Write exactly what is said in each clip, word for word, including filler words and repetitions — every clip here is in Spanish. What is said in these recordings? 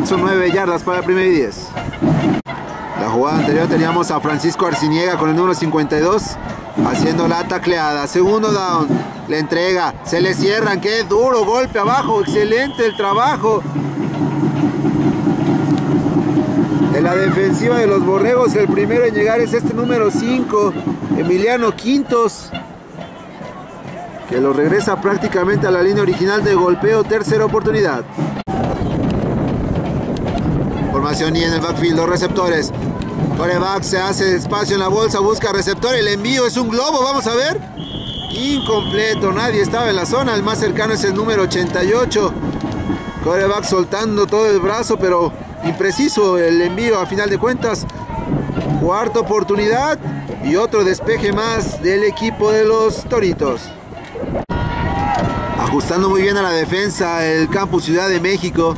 son nueve yardas para el primer y diez. La jugada anterior teníamos a Francisco Arciniega con el número cincuenta y dos haciendo la tacleada. Segundo down, le entrega, se le cierran, qué duro golpe abajo, excelente el trabajo de la defensiva de los Borregos. El primero en llegar es este número cinco, Emiliano Quintos, que lo regresa prácticamente a la línea original de golpeo. Tercera oportunidad. Formación y en el backfield, los receptores. Coreback se hace espacio en la bolsa, busca receptor, el envío es un globo, vamos a ver. Incompleto, nadie estaba en la zona, el más cercano es el número ochenta y ocho. Coreback soltando todo el brazo, pero impreciso el envío a final de cuentas. Cuarta oportunidad y otro despeje más del equipo de los Toritos. Ajustando muy bien a la defensa el Campus Ciudad de México.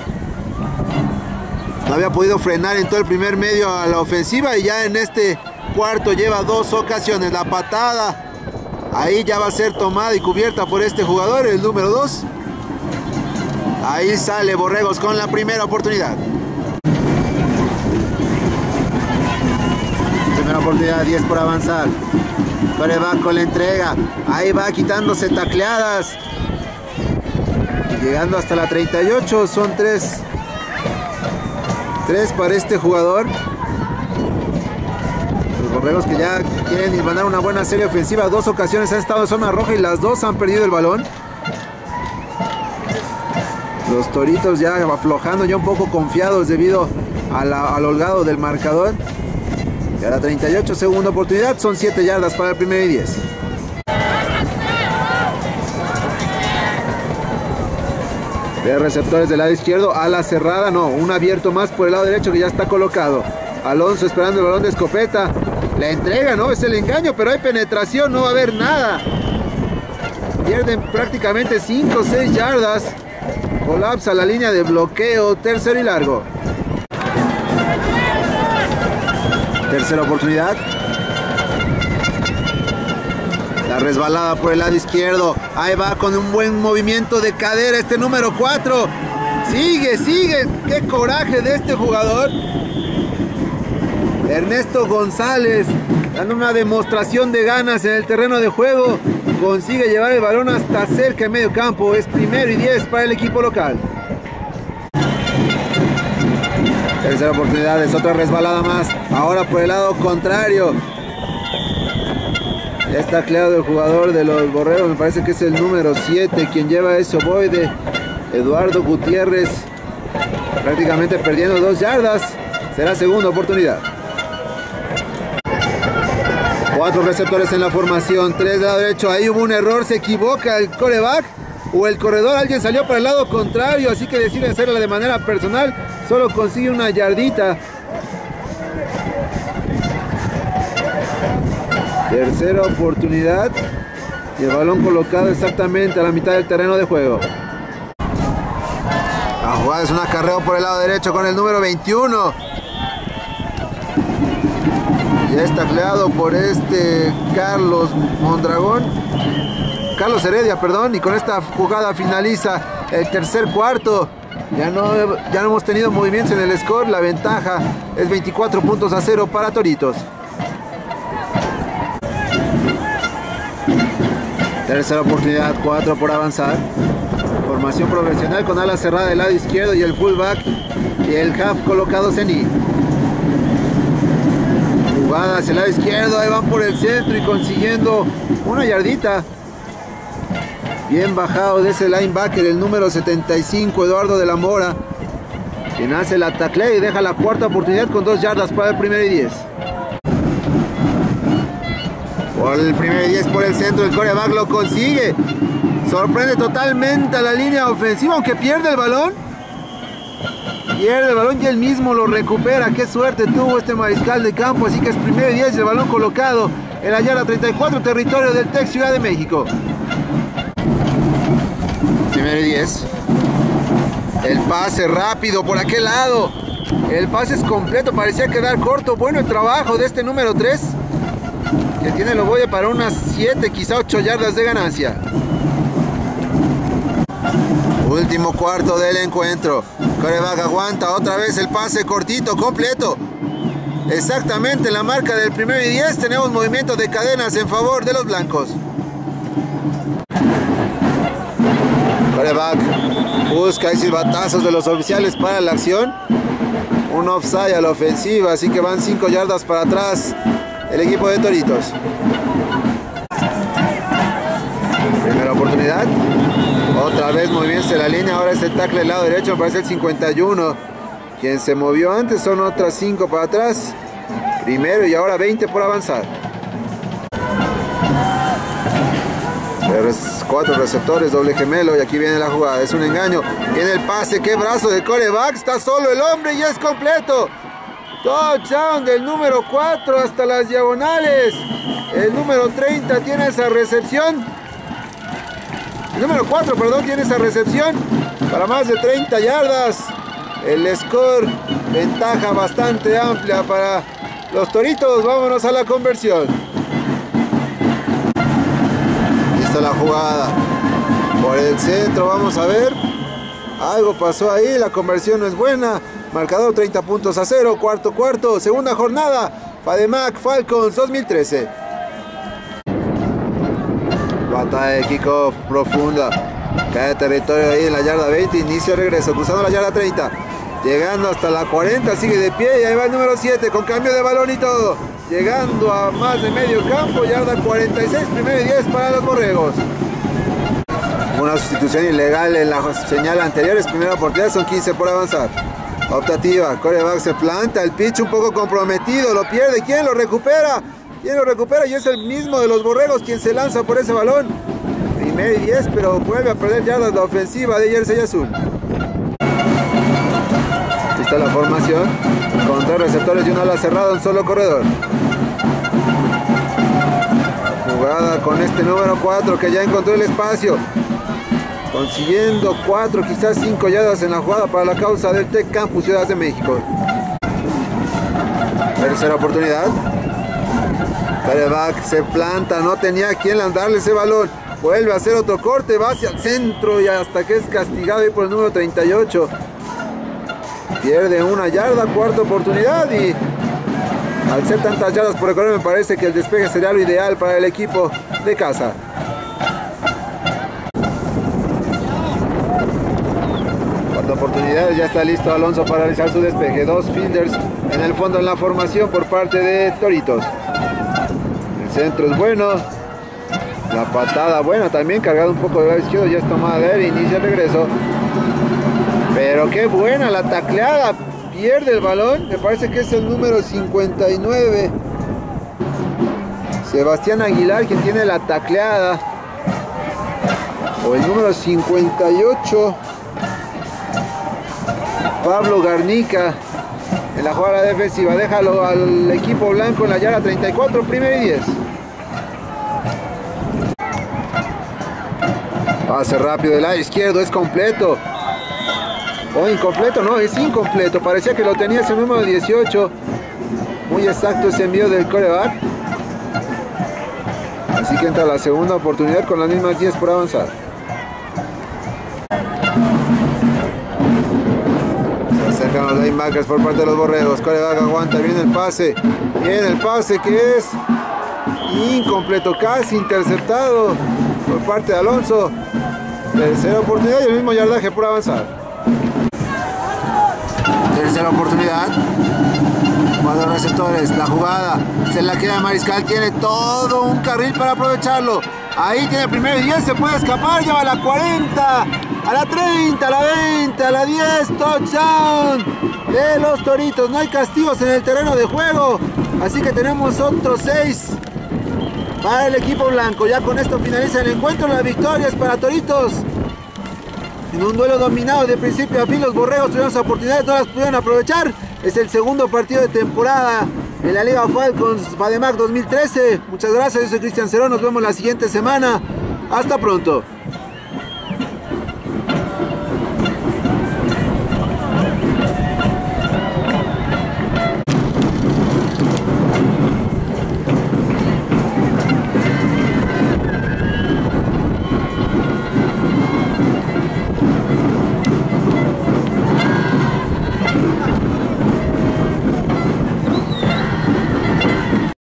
No había podido frenar en todo el primer medio a la ofensiva y ya en este cuarto lleva dos ocasiones. La patada ahí ya va a ser tomada y cubierta por este jugador, el número dos. Ahí sale Borregos con la primera oportunidad. Primera oportunidad, diez por avanzar. Coreback con la entrega. Ahí va quitándose tacleadas. Y llegando hasta la treinta y ocho, son tres. Tres para este jugador. Los Borregos que ya quieren mandar una buena serie ofensiva. Dos ocasiones han estado en zona roja y las dos han perdido el balón. Los Toritos ya aflojando, ya un poco confiados debido a la, al holgado del marcador. Y a la treinta y ocho, segunda oportunidad, son siete yardas para el primer y diez. De receptores del lado izquierdo, ala cerrada, no, un abierto más por el lado derecho que ya está colocado. Alonso esperando el balón de escopeta. La entrega, no, es el engaño, pero hay penetración, no va a haber nada. Pierden prácticamente cinco o seis yardas. Colapsa la línea de bloqueo, tercero y largo. Tercera oportunidad. La resbalada por el lado izquierdo. Ahí va con un buen movimiento de cadera este número cuatro. Sigue, sigue. Qué coraje de este jugador. Ernesto González dando una demostración de ganas en el terreno de juego. Consigue llevar el balón hasta cerca de medio campo. Es primero y diez para el equipo local. Tercera oportunidad, es otra resbalada más. Ahora por el lado contrario. Ya está tacleado el jugador de los Borregos. Me parece que es el número siete quien lleva ese ovoide. Eduardo Gutiérrez. Prácticamente perdiendo dos yardas. Será segunda oportunidad. Cuatro receptores en la formación, tres del lado derecho. Ahí hubo un error, se equivoca el coreback o el corredor. Alguien salió para el lado contrario, así que decide hacerla de manera personal. Solo consigue una yardita. Tercera oportunidad. Y el balón colocado exactamente a la mitad del terreno de juego. La jugada es un acarreo por el lado derecho con el número veintiuno. Ya está tacleado por este Carlos Mondragón. Carlos Heredia, perdón. Y con esta jugada finaliza el tercer cuarto. Ya no, ya no hemos tenido movimientos en el score. La ventaja es veinticuatro puntos a cero para Toritos. Tercera oportunidad, cuatro por avanzar. Formación profesional con ala cerrada del lado izquierdo y el fullback y el half colocados en I. Jugada hacia el lado izquierdo, ahí van por el centro y consiguiendo una yardita. Bien bajado de ese linebacker, el número setenta y cinco, Eduardo de la Mora, quien hace la taclea y deja la cuarta oportunidad con dos yardas para el primer y diez. Por el primer y diez por el centro, el coreback lo consigue. Sorprende totalmente a la línea ofensiva, aunque pierde el balón. Pierde el balón y él mismo lo recupera. Qué suerte tuvo este mariscal de campo. Así que es primero y diez, el balón colocado en la yarda treinta y cuatro, territorio del Tec Ciudad de México. Primero y diez. El pase rápido por aquel lado. El pase es completo, parecía quedar corto. Bueno el trabajo de este número tres, que tiene el ovoide para unas siete, quizá ocho yardas de ganancia. Último cuarto del encuentro. Coreback aguanta otra vez el pase cortito, completo. Exactamente en la marca del primero y diez. Tenemos movimiento de cadenas en favor de los blancos. Coreback busca y silbatazos de los oficiales para la acción. Un offside a la ofensiva, así que van cinco yardas para atrás el equipo de Toritos. Primera oportunidad. Otra vez moviéndose la línea. Ahora este tackle del lado derecho, me parece el cincuenta y uno. Quien se movió antes, son otras cinco para atrás. Primero y ahora veinte por avanzar. Cuatro receptores, doble gemelo, y aquí viene la jugada. Es un engaño. Viene el pase. Qué brazo de coreback. Está solo el hombre y es completo. Touchdown del número cuatro hasta las diagonales. El número treinta tiene esa recepción. El número cuatro, perdón, tiene esa recepción para más de treinta yardas. El score, ventaja bastante amplia para los Toritos. Vámonos a la conversión. Lista la jugada. Por el centro, vamos a ver. Algo pasó ahí, la conversión no es buena. Marcador treinta puntos a cero, cuarto cuarto, segunda jornada. FADEMAC Falcons dos mil trece. Batalla de kickoff profunda. Cae territorio ahí en la yarda veinte. Inicio de regreso. Cruzando la yarda treinta. Llegando hasta la cuarenta. Sigue de pie. Y ahí va el número siete. Con cambio de balón y todo. Llegando a más de medio campo. Yarda cuarenta y seis. Primero y diez para los borregos. Una sustitución ilegal en la señal anterior. Es primera oportunidad. Son quince por avanzar. Optativa. Coreback se planta. El pitch un poco comprometido. Lo pierde. ¿Quién lo recupera? ¿Quién lo recupera? Y es el mismo de los borregos quien se lanza por ese balón. Primero y diez, pero vuelve a perder yardas la ofensiva de Jersey Azul. Aquí está la formación. Con tres receptores y un ala cerrada, un solo corredor. Jugada con este número cuatro que ya encontró el espacio. Consiguiendo cuatro, quizás cinco yardas en la jugada para la causa del Tec Campus Ciudad de México. Tercera oportunidad. Coreback se planta, no tenía quien darle ese balón. Vuelve a hacer otro corte, va hacia el centro y hasta que es castigado ahí por el número treinta y ocho. Pierde una yarda, cuarta oportunidad, y al ser tantas yardas por recorrer me parece que el despeje sería lo ideal para el equipo de casa. Cuarta oportunidad, ya está listo Alonso para realizar su despeje. Dos fielders en el fondo en la formación por parte de Toritos. El centro es bueno. La patada buena también, cargado un poco de lado izquierdo, ya es tomada de él, inicia el regreso. Pero qué buena la tacleada. Pierde el balón, me parece que es el número cincuenta y nueve. Sebastián Aguilar quien tiene la tacleada. O el número cincuenta y ocho. Pablo Garnica. En la jugada defensiva, déjalo al equipo blanco en la yarda treinta y cuatro, primero y diez. Pase rápido del lado izquierdo, es completo. O incompleto, no, es incompleto. Parecía que lo tenía ese número dieciocho. Muy exacto ese envío del coreback. Así que entra la segunda oportunidad con las mismas diez por avanzar. Acercan los linebackers por parte de los borregos. Coreback aguanta, viene el pase. Viene el pase que es incompleto, casi interceptado por parte de Alonso. Tercera oportunidad y el mismo yardaje por avanzar. Tercera oportunidad. Cuatro receptores. La jugada se la queda Mariscal. Tiene todo un carril para aprovecharlo. Ahí tiene primero y diez. Se puede escapar. Lleva a la cuarenta. A la treinta, a la veinte, a la diez, touchdown de los Toritos. No hay castigos en el terreno de juego, así que tenemos otros seis para el equipo blanco. Ya con esto finaliza el encuentro. La victoria es para Toritos. En un duelo dominado de principio a fin, los borregos tuvieron esa oportunidad, no las pudieron aprovechar. Es el segundo partido de temporada en la Liga Falcons FADEMAC dos mil trece. Muchas gracias, yo soy Cristian Cerón. Nos vemos la siguiente semana. Hasta pronto.